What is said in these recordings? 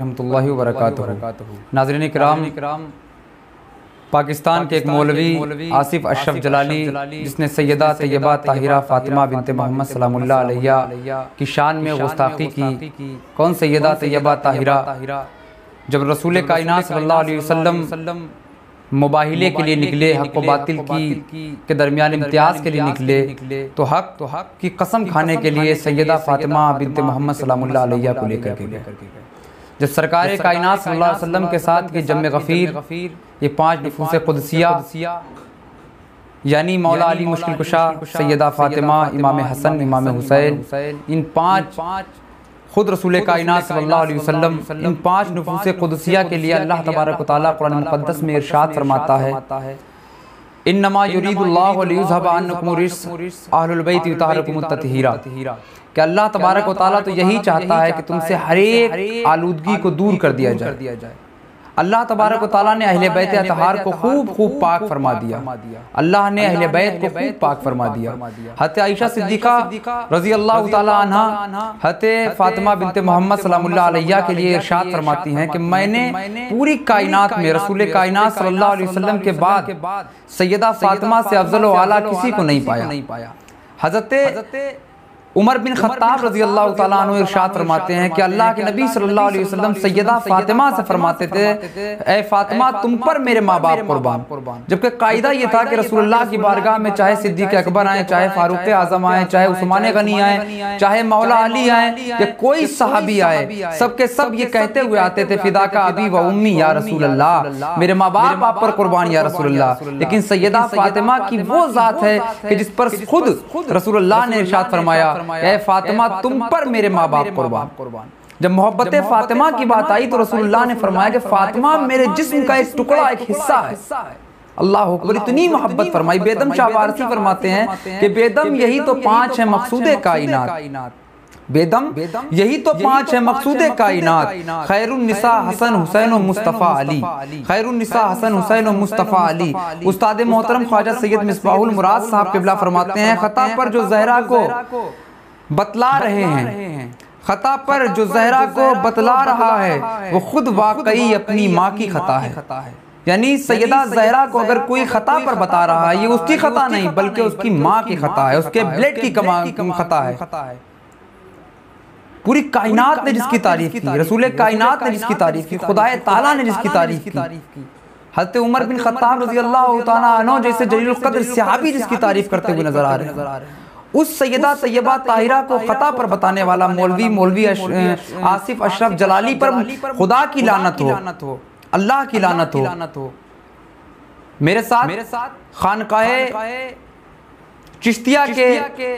रहमतुल्लाहि व बरकातुहू। नाज़रीन किराम, पाकिस्तान के एक मौलवी आसिफ अशरफ जलाली, जिसने सैयदा तैयबा ताहिरा फ़ातिमा बिनते मोहम्मद सलामुल्लाह अलैहा की शान में गुस्ताखी की। कौन सैयदा तैयबा ताहिरा? जब रसूल कायनात सल्लल्लाहु अलैहि वसल्लम मुबाहिले के लिए निकले, हक़ व बातिल के दरमियान इम्तियाज़ के लिए निकले, तो हक़ की कसम खाने के लिए सैयदा फ़ातिमा बिनते मोहम्मद सलामुल्लाह अलैहा को लेकर के गए। जब सरकार कायनात सल्लल्लाहु अलैहि वसल्लम के साथ के जम्मे गफ़ीर, ये 5 नफूस क़ुदसिया यानी मौला अली मुश्किल कुशा, सैयदा फ़ातिमा, इमाम हसन, इमाम हुसैन, इन 5 खुद रसूल कायनात सल्लल्लाहु अलैहि वसल्लम, इन 5 नफूस क़ुदसिया के लिए अल्लाह तबारक व तआला कुरान मुक़द्दस में इरशाद फरमाता है, इन्नमा युरीदुल्लाहु लियुज़हिबा अन्कुम रिज्स अहलुल बैत व युतहिरकुम तत्हीरा, कि अल्लाह तबारक व तआला तो यही चाहता है कि तुमसे हर एक आलूदगी को दूर कर दिया जाए। अल्लाह तबारक व तआला ने अहले बैत अतहार को खूब पाक फरमा दिया। अल्लाह ने अहले बैत को खूब पाक फरमा दिया। हज़रत आयशा सिद्दीक़ा रज़ी अल्लाह तआला अन्हा हज़रत फ़ातिमा बिनते मोहम्मद सलामुल्लाह अलैहा के लिए इरशाद फरमाती हैं कि मैंने पूरी कायनात में रसूल कायनात सल्लल्लाहु अलैहि वसल्लम के बाद सैयदा फ़ातिमा से अफ़ज़ल व आला किसी को नहीं पाया। हज़रत उमर बिन खत्ताब रज़ी अल्लाह तआला अन्हु इरशाद फरमाते हैं कि अल्लाह के नबी सल्लल्लाहु अलैहि वसल्लम सैयदा फ़ातिमा से फरमाते थे, ए फ़ातिमा तुम पर मेरे माँ बाप कुर्बान। जबकि कायदा ये था कि रसूलुल्लाह की बारगाह में चाहे सिद्दीक़ अकबर आए, चाहे फ़ारूक़ आज़म आए, चाहे उस्मान गनी आए, चाहे मौला अली आए या कोई सहाबी आए, सबके सब ये कहते हुए आते थे, फ़िदाका अबी व उम्मी या रसूल अल्लाह, मेरे माँ बाप आप पर कुर्बान या रसूल अल्लाह। लेकिन सैयदा फ़ातिमा की वो ज़ात है कि जिस पर खुद रसूलुल्लाह ने इरशाद फरमाया, ए फ़ातिमा तुम पर मेरे माँ बाप कुर्बान। जब मोहब्बत फ़ातिमा की बात आई तो रसूलुल्लाह ने फरमाया कि फ़ातिमा मेरे जिस्म का एक टुकड़ा, एक हिस्सा है। अल्लाह अकबर, इतनी मोहब्बत फरमाई। बेदम शाह वारसी फरमाते हैं कि बेदम यही तो 5 है मकसूदे कायनात, बेदम यही तो 5 है मकसूदे कायनात, खैरुन निसा हसन हुसैन मुस्तफ़ा अली, खैरुन निसा हसन हुसैन मुस्तफ़ा अली। उस्ताद मोहतरम ख्वाजा सैयद मिसबाहुल मुराद साहब क़िबला फरमाते हैं, ख़ता पर जो ज़हरा को बतला रहे हैं, खता पर जो ज़हरा को बतला रहा है वो खुद वाकई अपनी माँ की खता है। यानी सैयदा ज़हरा को अगर कोई खता पर बता रहा है, ये उसकी खता नहीं बल्कि उसकी माँ की खता है, उसके ब्लड की खता है। पूरी कायनात ने जिसकी तारीफ की, रसूल कायनात ने जिसकी तारीफ की, खुदाए ताला ने जिसकी तारीफ की, हज़रत उमर बिन खत्ताब रज़ी अल्लाह तआला अन्हु जैसे जलीलुल क़द्र सहाबी जिसकी तारीफ करते हुए नजर आ रहे हैं, उस सैयदा तैयबा ताहिरा को खता पर बताने वाला मौलवी आसिफ अशरफ जलाली पर खुदा की लानत हो, अल्लाह की लानत हो। मेरे साथ खानकाहे चिश्तिया के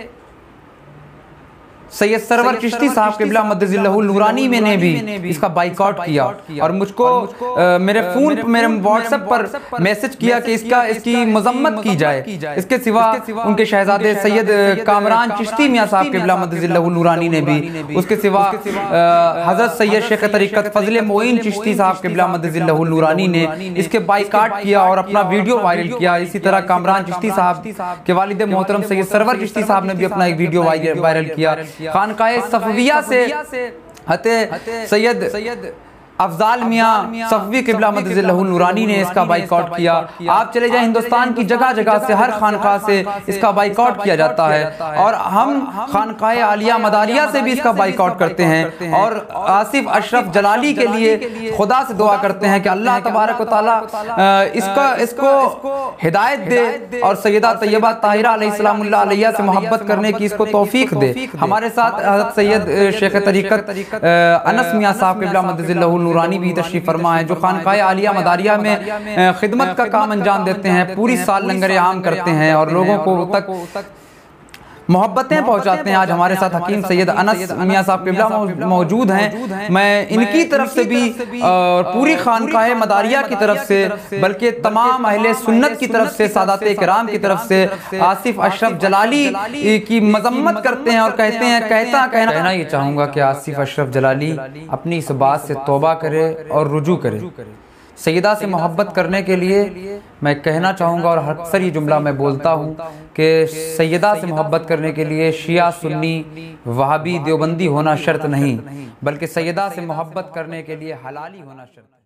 सैयद सरवर चिश्ती साहब क़िबला मद्दज़िल्लहुल नूरानी में ने भी इसका बाइकआउट किया और मुझको मेरे फ़ोन मेरे व्हाट्सएप पर मैसेज किया कि इसकी मज़म्मत की जाए। इसके सिवा उनके शहज़ादे सैयद कामरान चिश्ती मियाँ साहब क़िबला मद्दज़िल्लहुल नूरानी ने भी, उसके सिवा हज़रत सैयद शेख तरीक़त फ़ज़ल मोइन चिश्ती साहब क़िबला मद्दज़िल्लहुल नूरानी ने इसके बाइकआउट किया और अपना वीडियो वायरल किया। इसी तरह कामरान चिश्ती साहब के वालिद मोहतरम सैयद सरवर चिश्ती साहब ने भी अपना एक वीडियो वायरल किया। खानकाए सफ़विया से हज़रत सैयद अफ़ज़ाल मियाँ सफ़वी क़िबला मद्दज़िल्लहुल नूरानी ने इसका बाइकआउट किया। आप चले जाएं हिंदुस्तान की जगह जगह से, हर खानका से इसका बाइकआउट किया जाता है और हम खानकाए आलिया मदारिया से भी इसका बाइकआउट करते हैं और आसिफ अशरफ जलाली के लिए खुदा से दुआ करते हैं कि अल्लाह तबारक व तआला इसको हिदायत दे और सैयदा तैयबा ताहिरा अलैहिस्सलामुल्लाह अलैहा से मोहब्बत करने की इसको तौफीक दे। हमारे साथ हज़रत सैयद शेख तरीक़त अनस मियाँ साहब क़िबला मद्दज़िल्लहुल नूरानी भी तशरीफ़ फरमा है, जो खानकाए आलिया मदारिया में खिदमत का काम अंजाम देते हैं, पूरी साल लंगर आम करते हैं और लोगों को तक मोहब्बतें पहुंचाते हैं। आज हमारे साथ हकीम सैयद अनस मियाँ साहब क़िबला मौजूद हैं। मैं इनकी तरफ से भी और पूरी खानकाए मदारिया की तरफ से, बल्कि तमाम अहले सुन्नत की तरफ से, सादाते किराम की तरफ से आसिफ अशरफ जलाली की मजम्मत करते हैं और कहना ये चाहूँगा कि आसिफ अशरफ जलाली अपनी इस बात से तौबा करे और रुजू करे सैयदा से मोहब्बत करने के लिए मैं कहना चाहूँगा, और अक्सर ये जुमला मैं बोलता हूँ कि सैयदा से मोहब्बत करने के लिए शिया, सुन्नी, वहाबी, देवबंदी होना शर्त नहीं, बल्कि सैयदा से मोहब्बत करने के लिए हलाली होना शर्त है।